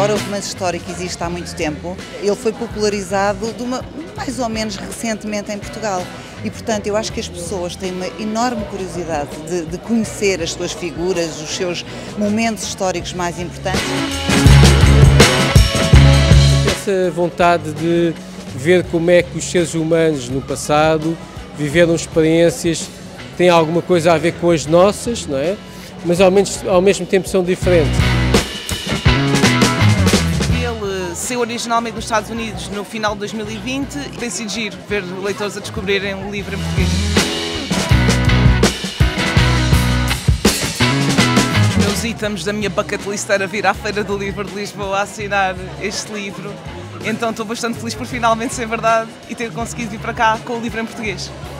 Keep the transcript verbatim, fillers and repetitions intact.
embora o romance histórico exista há muito tempo, ele foi popularizado de uma, mais ou menos recentemente em Portugal. E, portanto, eu acho que as pessoas têm uma enorme curiosidade de, de conhecer as suas figuras, os seus momentos históricos mais importantes. Essa vontade de ver como é que os seres humanos no passado viveram experiências que têm alguma coisa a ver com as nossas, não é? Mas ao, menos, ao mesmo tempo são diferentes. Ele saiu originalmente nos Estados Unidos no final de dois mil e vinte e tem sido giro ver leitores a descobrirem o livro em português. Os meus itens da minha bucket list era vir à Feira do Livro de Lisboa a assinar este livro, então estou bastante feliz por finalmente ser verdade e ter conseguido vir para cá com o livro em português.